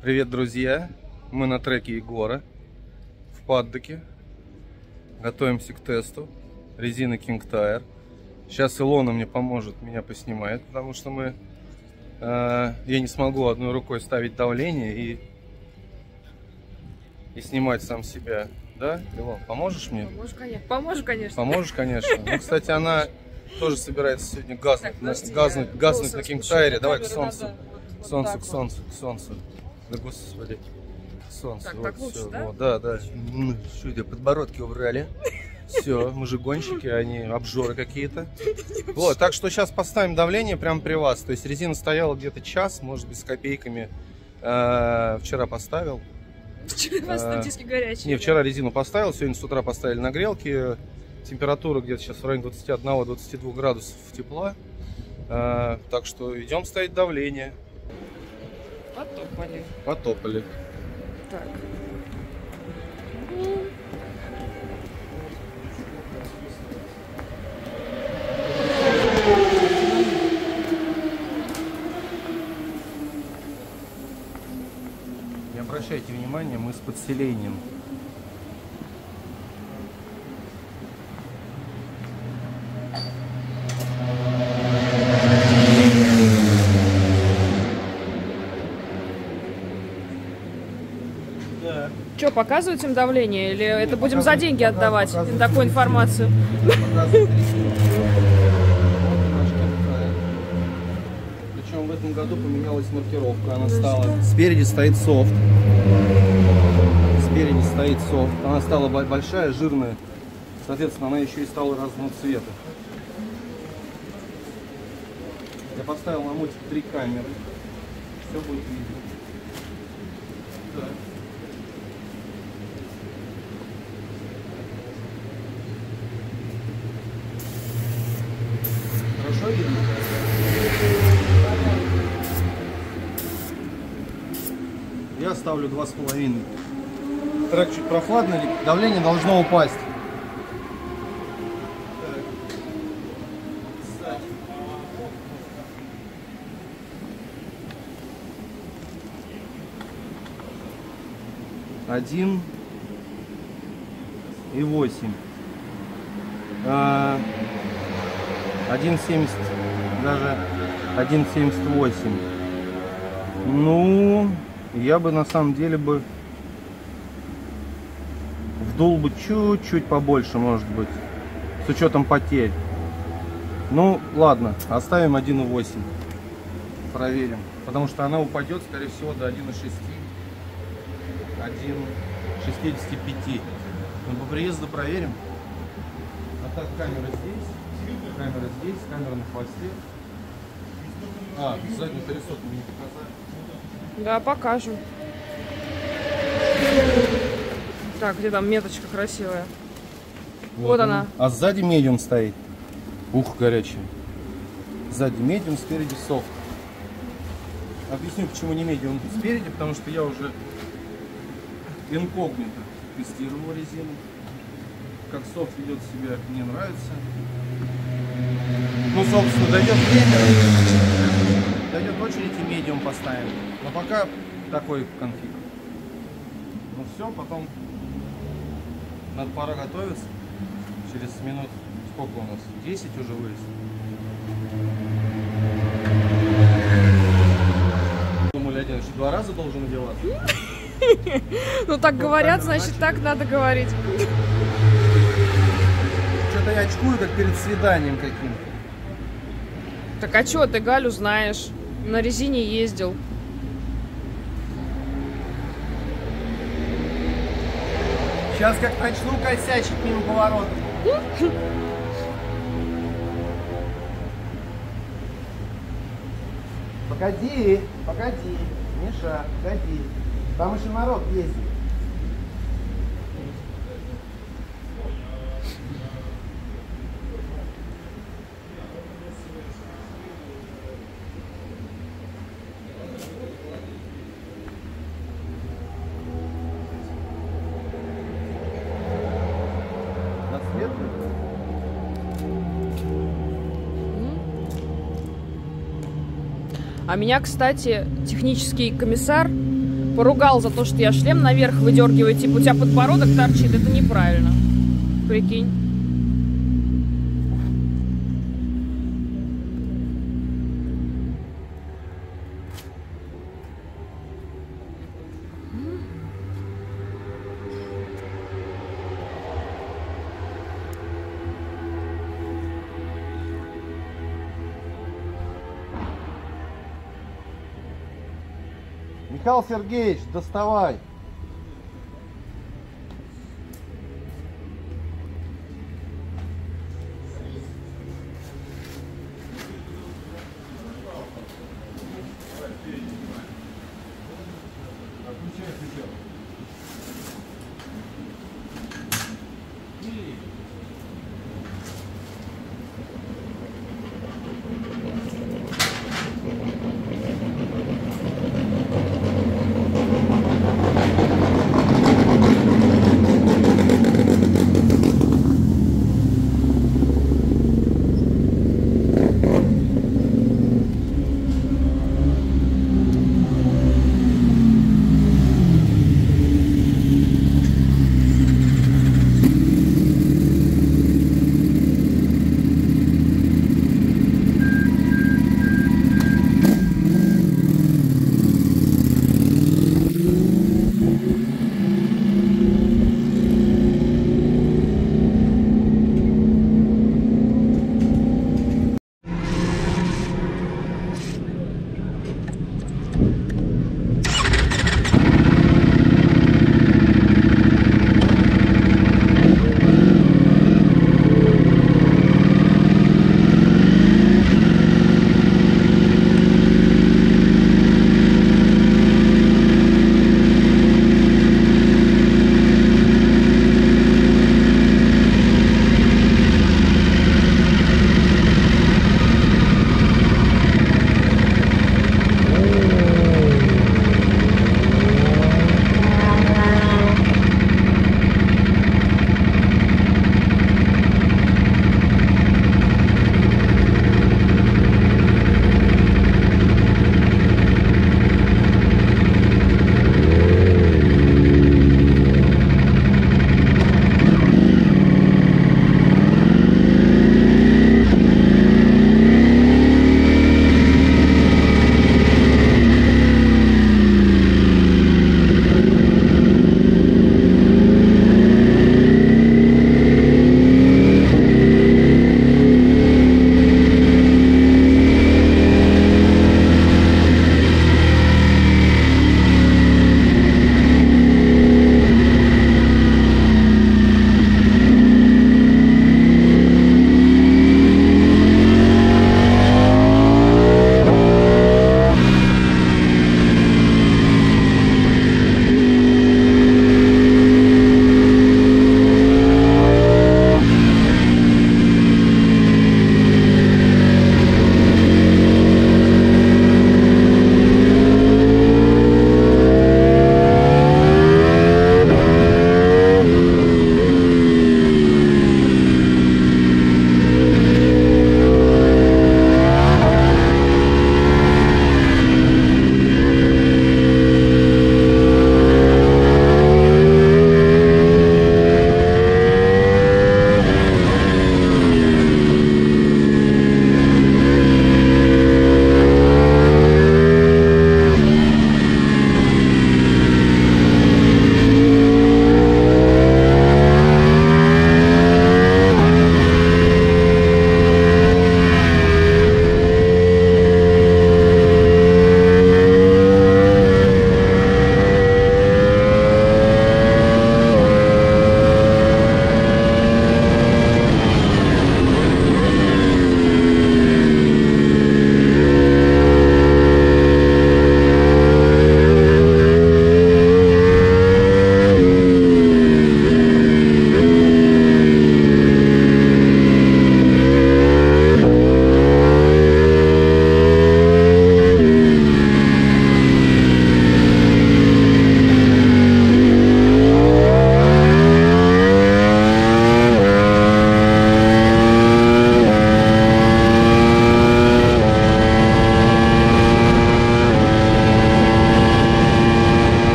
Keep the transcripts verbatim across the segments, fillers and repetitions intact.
Привет, друзья! Мы на треке Егора в паддоке. Готовимся к тесту резины King Tire. Сейчас Илона мне поможет, меня поснимает, потому что мы э, я не смогу одной рукой ставить давление и, и снимать сам себя. Да, Илон, поможешь мне? Поможешь, конечно. Поможешь, конечно. Поможешь, конечно. Ну, кстати, она тоже собирается сегодня газнуть, так, на, газнуть, я газнуть на King Tire. Давай к солнцу. Надо, к солнцу, вот к солнцу, вот. к солнцу. Да господи. К солнцу. Так, вот, так лучше, все. да? Вот, да, да. Что, подбородки убрали. Все, мы же гонщики, они обжоры какие-то. Вот, так что сейчас поставим давление прямо при вас. То есть резина стояла где-то час, может быть, с копейками. Э, вчера поставил. Вчера поставил диски горячие. Не, вчера резину поставил, сегодня с утра поставили на грелке. Температура где-то сейчас в районе двадцати одного — двадцати двух градусов тепла. Э, так что идем ставить давление. Потопали. Потопали. Так. Не обращайте внимания, мы с подселением. Да. Что, показывать им давление или это будем за деньги отдавать им такую информацию? Причем в этом году поменялась маркировка, она стала. Спереди стоит софт. Спереди стоит софт. Она стала большая, жирная. Соответственно, она еще и стала разного цвета. Я поставил на мотик три камеры. Все будет видно. Да. Хорошо видно? Я ставлю два с половиной. Трек чуть прохладный, давление должно упасть. Один и восемь. Один семьдесят, даже один семьдесят восемь. Ну, я бы на самом деле бы вдул бы чуть-чуть побольше, может быть, с учетом потерь. Ну, ладно, оставим один и восемь. Проверим, потому что она упадет, скорее всего, до одного и шести. один и шестидесяти пяти. Ну, по приезду проверим. А так, камера здесь, камера здесь, камера на хвосте. А, задний колесо мне не показали. Да, покажем. Так, где там меточка красивая? Вот, вот она. А сзади медиум стоит. Ух, горячая. Сзади медиум, спереди софт. Объясню, почему не медиум спереди, потому что я уже инкогнито тестировал резину. Как софт ведет себя, мне нравится. Ну, собственно, дойдет время, дойдет очередь и медиум поставим. Но пока такой конфиг. Ну все, потом надо пора готовиться. Через минут сколько у нас? десять уже вылез. Думали, один еще два раза должен одеваться. Ну так говорят, значит так надо говорить. Что-то я очкую, как перед свиданием каким-то. Так а что, ты Галю знаешь? На резине ездил. Сейчас как начну косячить мимо поворота. Погоди, погоди, Миша, погоди. Там еще народ ездит. А меня, кстати, технический комиссар поругал за то, что я шлем наверх выдергиваю. Типа, у тебя подбородок торчит. Это неправильно. Прикинь. Михаил Сергеевич, доставай.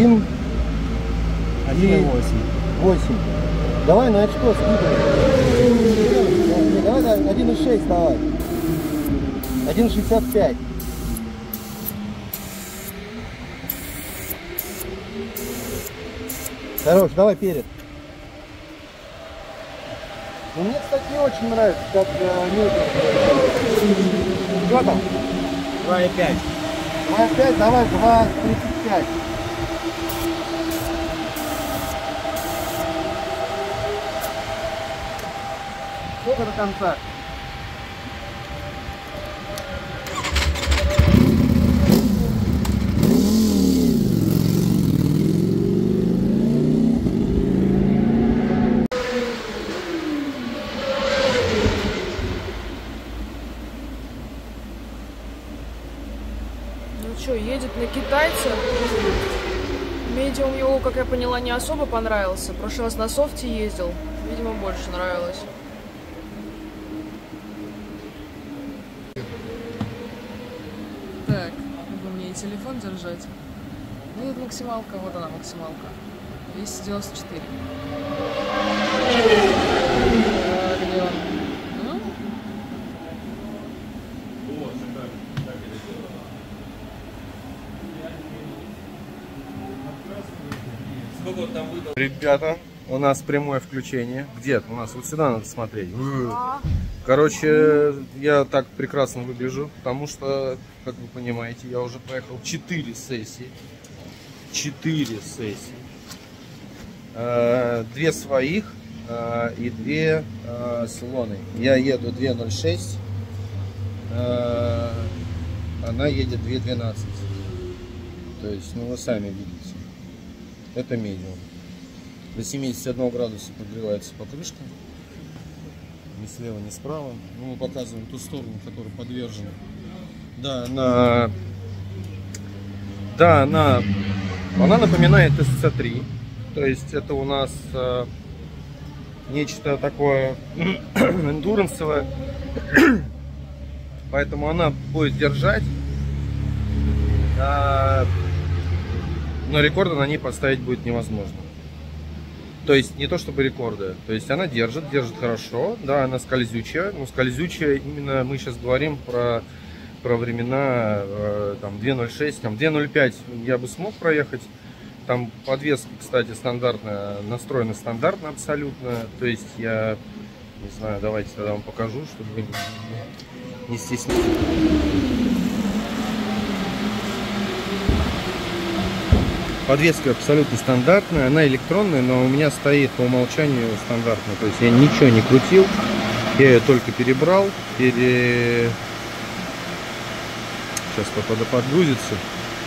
Один. один и восемь. Восемь. Давай на очко скидывай. Давай, давай, один и шесть давай. один шестьдесят пять. Хорош, давай перед. Ну, мне, кстати, не очень нравится, как э, Ньютон. Что там? два и пять. два и пять, давай, два тридцать пять. Сколько до конца? Ну что, едет на китайца. Медиум его, как я поняла, не особо понравился. В прошлый раз на софте ездил. Видимо, больше нравилось. Так, надо мне и телефон держать. Ну, это максималка, вот она максималка. двести девяносто четыре. А, где он? Ну? Ребята, у нас прямое включение. Где? У нас вот сюда надо смотреть. Короче, я так прекрасно выгляжу, потому что, как вы понимаете, я уже проехал четыре сессии. четыре сессии. Две своих и две с Илоной. Я еду две ноль шесть, она едет две двенадцать. То есть, ну вы сами видите. Это медиум. До семидесяти одного градуса подогревается покрышка. Ни слева, ни справа. Ну, мы показываем ту сторону, которая подвержена. Да, она... Да, она... Она напоминает эс си три. То есть это у нас э, нечто такое эндурансовое. Поэтому она будет держать. А... Но рекорда на ней поставить будет невозможно. То есть не то чтобы рекорды. То есть она держит, держит хорошо. Да, она скользючая. Но скользючая именно мы сейчас говорим про, про времена э, там две ноль шесть, там две ноль пять я бы смог проехать. Там подвеска, кстати, стандартная, настроена стандартно абсолютно. То есть я не знаю, давайте тогда вам покажу, чтобы вы не стеснялись. Подвеска абсолютно стандартная, она электронная, но у меня стоит по умолчанию стандартная. То есть я ничего не крутил, я ее только перебрал, пере... Сейчас попаду подгрузится.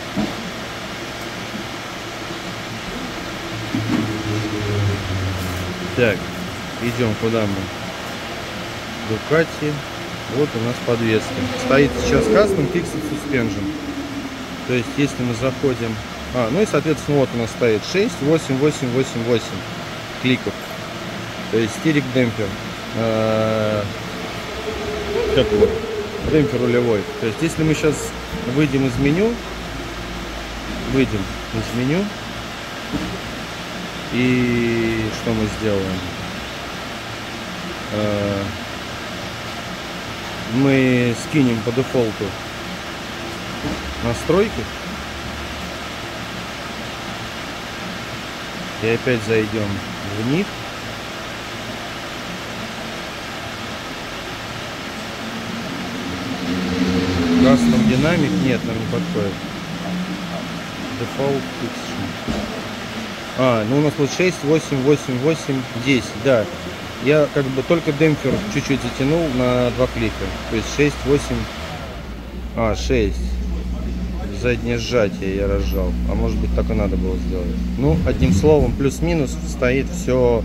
Так, идем куда мы? Ducati. Вот у нас подвеска. Стоит сейчас Custom Fixed Suspension. То есть если мы заходим... А, ну и соответственно вот у нас стоит шесть, восемь, восемь, восемь, восемь кликов. То есть стирик демпфер. А, как вот? Демпфер рулевой. То есть если мы сейчас выйдем из меню, выйдем из меню, и что мы сделаем? А, мы скинем по дефолту настройки. И опять зайдем в них. Custom динамик нет, нам не подходит. Default Fixation. А, ну у нас вот шесть, восемь, восемь, восемь, десять, да. Я как бы только демпфер чуть-чуть затянул на два клика. То есть шесть, восемь, а, шесть. Заднее сжатие я разжал. А может быть так и надо было сделать. Ну, одним словом, плюс-минус стоит все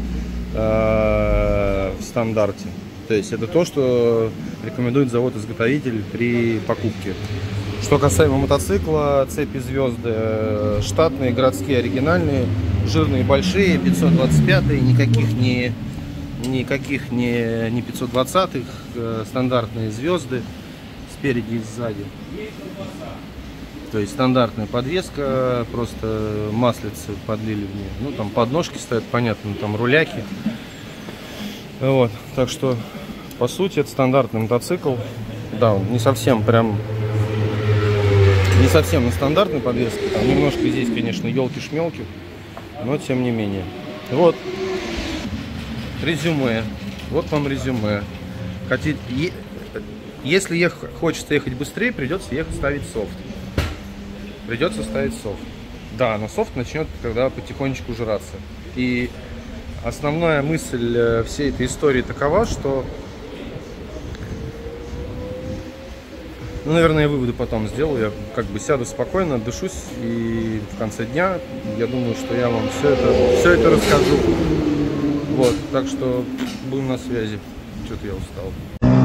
э, в стандарте. То есть это то, что рекомендует завод-изготовитель при покупке. Что касаемо мотоцикла, цепи звезды штатные, городские, оригинальные, жирные, большие, пятьсот двадцать пятые, никаких не, никаких не, не пятьсот двадцатых, стандартные звезды спереди и сзади. То есть стандартная подвеска, просто маслицы подлили в нее. Ну, там подножки стоят, понятно, там руляки. Вот, так что, по сути, это стандартный мотоцикл. Да, он не совсем прям, не совсем на стандартной подвеске. Там немножко здесь, конечно, елки-шмелки, но тем не менее. Вот, резюме. Вот вам резюме. Хотите, если ех, хочется ехать быстрее, придется ехать ставить софт. Придется ставить софт. Да, но софт начнет когда потихонечку жраться. И основная мысль всей этой истории такова, что, ну, наверное, я выводы потом сделаю. Я как бы сяду спокойно, отдышусь, и в конце дня, я думаю, что я вам все это, все это расскажу. Вот, так что будем на связи. Что-то я устал.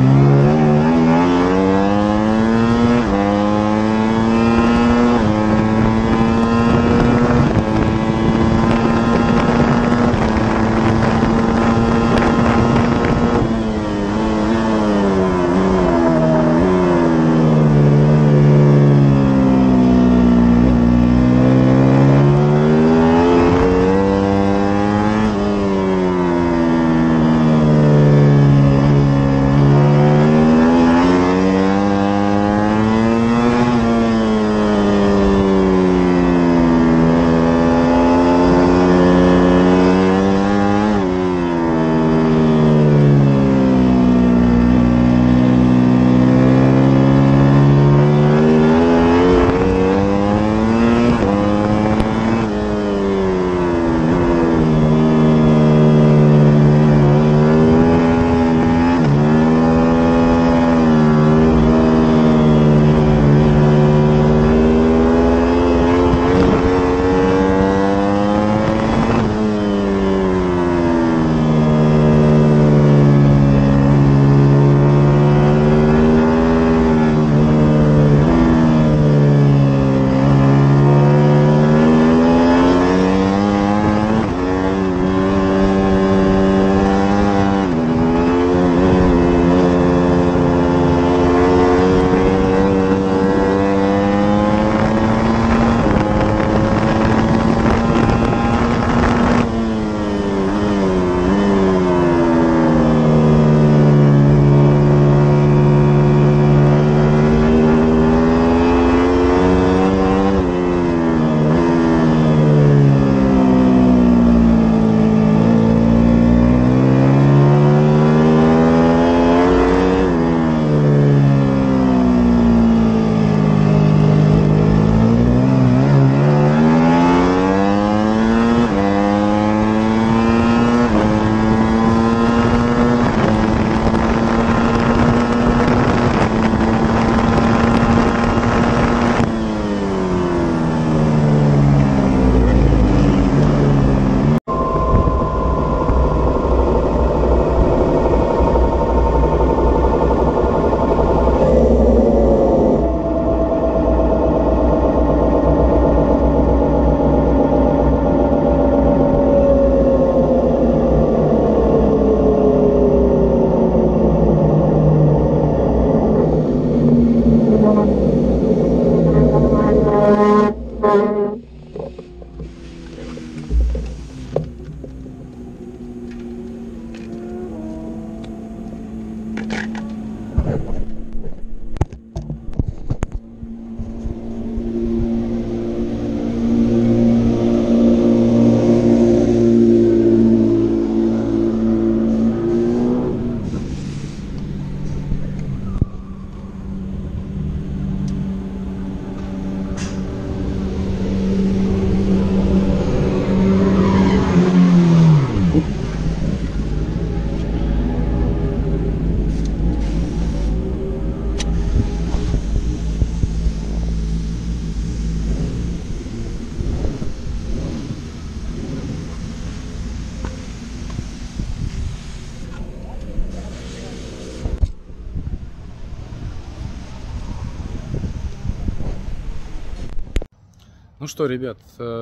Ну что, ребят,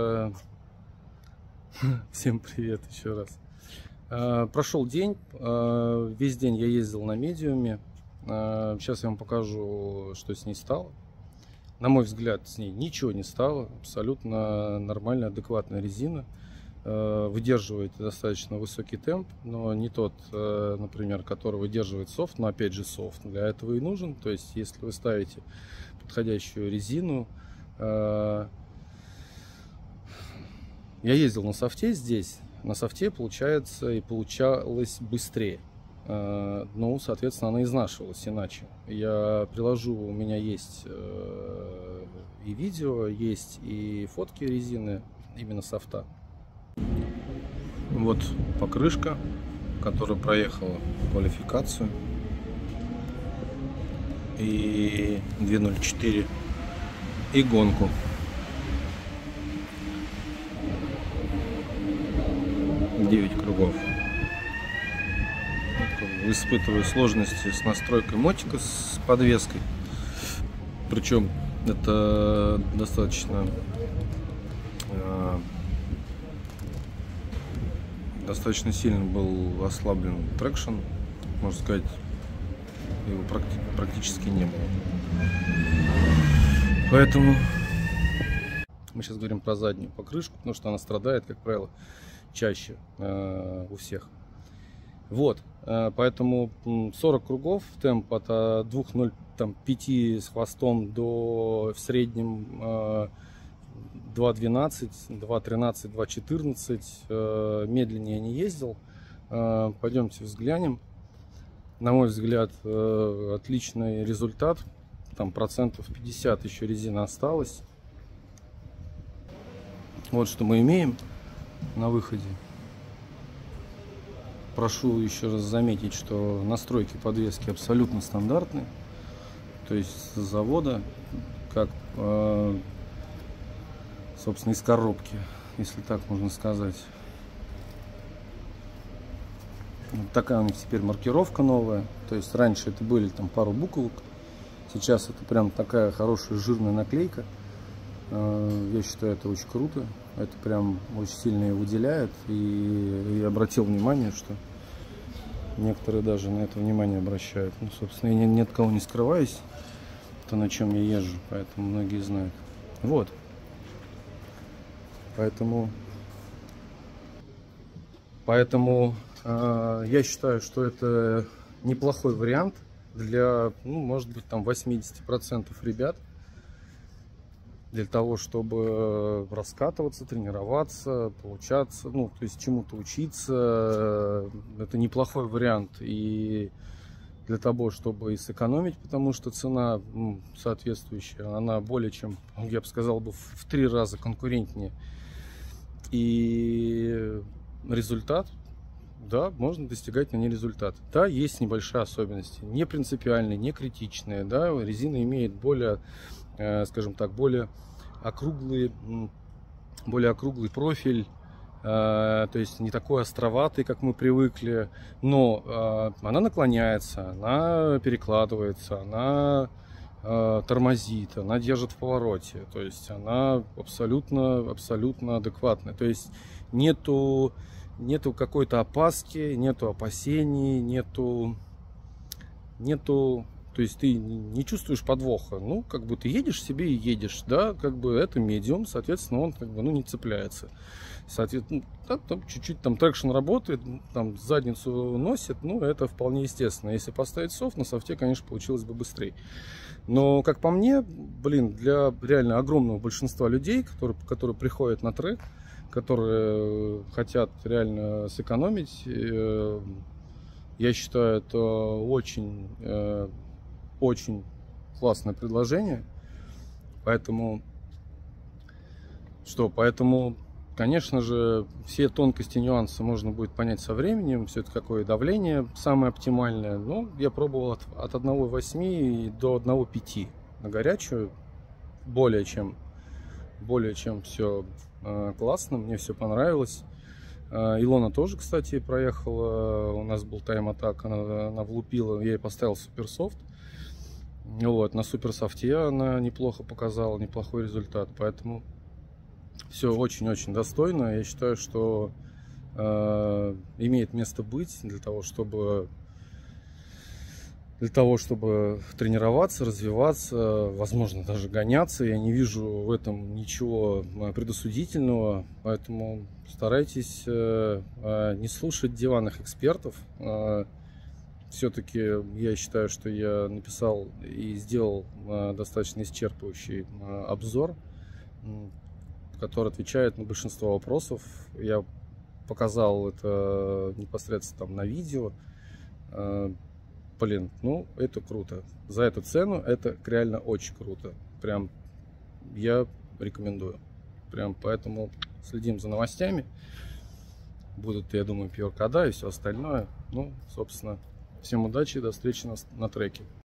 всем привет еще раз. Прошел день, весь день я ездил на медиуме. Сейчас я вам покажу, что с ней стало. На мой взгляд, с ней ничего не стало. Абсолютно нормальная, адекватная резина. Выдерживает достаточно высокий темп, но не тот, например, который выдерживает софт, но опять же софт для этого и нужен. То есть, если вы ставите подходящую резину, я ездил на софте здесь, на софте получается и получалось быстрее, ну, соответственно, она изнашивалась иначе. Я приложу, у меня есть и видео, есть и фотки резины именно софта. Вот покрышка, которая проехала квалификацию, и две ноль четыре, и гонку. девять кругов. Испытываю сложности с настройкой мотика с подвеской. Причем это достаточно достаточно сильно был ослаблен трекшн, можно сказать, его практически не было. Поэтому мы сейчас говорим про заднюю покрышку, потому что она страдает, как правило, чаще э, у всех. Вот, э, поэтому сорок кругов, темп от двух ноль пять с хвостом до в среднем э, два двенадцать, два тринадцать, два четырнадцать. Э, медленнее не ездил. Э, пойдемте взглянем. На мой взгляд, э, отличный результат. Там процентов пятьдесят еще резина осталась. Вот что мы имеем на выходе. Прошу еще раз заметить, что настройки подвески абсолютно стандартные. То есть с завода, как э, собственно из коробки, если так можно сказать. Вот такая у них теперь маркировка новая. То есть раньше это были там пару буквок. Сейчас это прям такая хорошая жирная наклейка. Я считаю, это очень круто. Это прям очень сильно ее выделяет. И я обратил внимание, что некоторые даже на это внимание обращают. Ну, собственно, я ни, ни от кого не скрываюсь, то, на чем я езжу. Поэтому многие знают. Вот. Поэтому... Поэтому э, я считаю, что это неплохой вариант для, ну, может быть, там восьмидесяти процентов ребят, для того, чтобы раскатываться, тренироваться, получаться, ну, то есть чему-то учиться. Это неплохой вариант и для того, чтобы и сэкономить, потому что цена, ну, соответствующая, она более чем, я бы сказал, бы в три раза конкурентнее. И результат, да, можно достигать на ней результат. Да, есть небольшие особенности, не принципиальные, не критичные. Да, резина имеет более, э, скажем так, более округлый, более округлый профиль, э, то есть не такой островатый, как мы привыкли, но э, она наклоняется, она перекладывается, она э, тормозит, она держит в повороте, то есть она абсолютно, абсолютно адекватная. То есть нету Нету какой-то опаски, нету опасений, нету, нету, то есть ты не чувствуешь подвоха. Ну, как бы ты едешь себе и едешь, да, как бы это медиум, соответственно, он как бы, ну, не цепляется. Соответственно, да, там чуть-чуть там трекшн работает, там задницу носит, ну, это вполне естественно. Если поставить софт, на софте, конечно, получилось бы быстрее. Но, как по мне, блин, для реально огромного большинства людей, которые, которые приходят на трек, которые хотят реально сэкономить, я считаю, это очень, очень классное предложение. Поэтому, что, поэтому, конечно же, все тонкости, нюансы можно будет понять со временем, все это какое давление самое оптимальное. Ну, я пробовал от, от одного целых восьми до одного целых пяти на горячую, более чем, более чем все классно, мне все понравилось. Илона тоже, кстати, проехала. У нас был тайм-атак, она, она влупила, я ей поставил суперсофт. Вот, на суперсофте она неплохо показала, неплохой результат. Поэтому все очень-очень достойно. Я считаю, что э, имеет место быть для того, чтобы для того, чтобы тренироваться, развиваться, возможно, даже гоняться. Я не вижу в этом ничего предосудительного, поэтому старайтесь не слушать диванных экспертов. Все-таки я считаю, что я написал и сделал достаточно исчерпывающий обзор, который отвечает на большинство вопросов. Я показал это непосредственно там на видео. Блин, ну это круто. За эту цену это реально очень круто. Прям я рекомендую. Прям поэтому следим за новостями. Будут, я думаю, пи ар кода и все остальное. Ну, собственно, всем удачи и до встречи на, на треке.